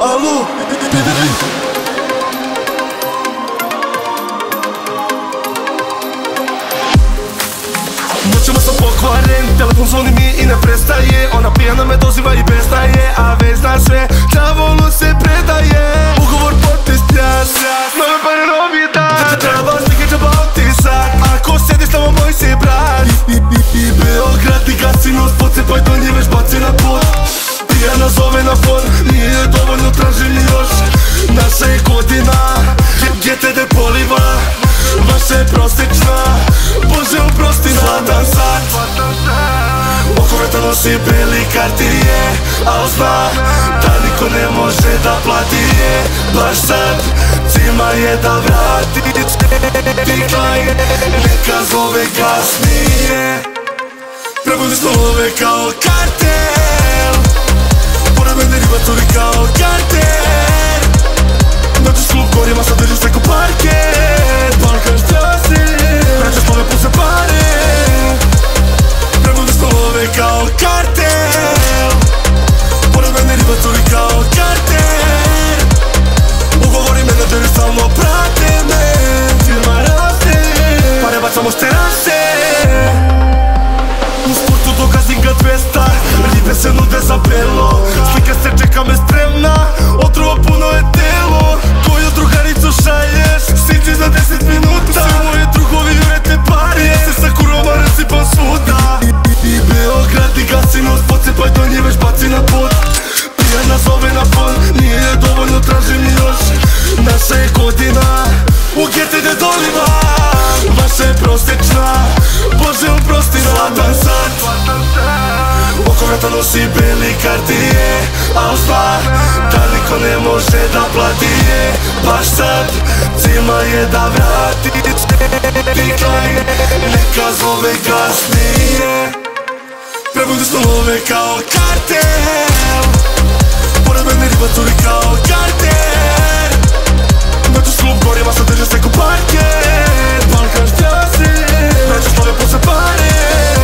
Alo, Pedri. Noćima sam pokvaren, telefon zvoni mi i ne prestaje. Ona pijana me doziva i bestaje, a već zna sve, đavolu se predaje. Ugovor potpis pljas, nove pare novi dan. Treba slike džaba otisak, ako sjediš tamo moj si brat. I Beograd i Gasinoć, pocepaj do nje već baci na pod. Pijana zove na fon, nije dovoljno, tražim još. Naša je godina, GTD poliva. Vaša je prosječna, Bože oprosti nam. Zlatan sat, oko vrata nosi beli Cartier, al zna da niko ne može da plati je. Baš sad, cima je da vrati Decline, neka zove kasnije. Prebudi slove kao kartel, pored mene riba curi kao karter. Noću s klub gorima, sad držim se ko parket. Balkan šťasi, vraća slove puse pare. Prebudi slove kao kartel, pored mene riba curi kao karter. Ugovori menadžeri stalno prate me, firma raste, pare bacamo s terase. U sportu dokazim ga 200, ribe se nude za belo. Slika se čeka me spremna, otrova puno je telo. Koju drugaricu šalješ, siđi za 10 minuta. Sve moje drugovi vrete pare, ja se sa kuroma rasipam svuda. I Beograd i Gasinoć, pocepaj do nje već baci na pod. Pijana zove na fon, nije dovoljno, tražim još. Naša je godina, u GTD doliva. Vaša je prosječna, Bože oprosti nam. Zlatan sat, oko vrata nosi beli Cartier, al zna da niko ne može da plati je. Baš sad, cima je da vrati Decline, neka zove kasnije. Prebudi slove kao kartel, pored mene riba curi kao karter. Noću s klub gorima, sad držim se ko parket. Balkan šťasi, vraća slove puse pare.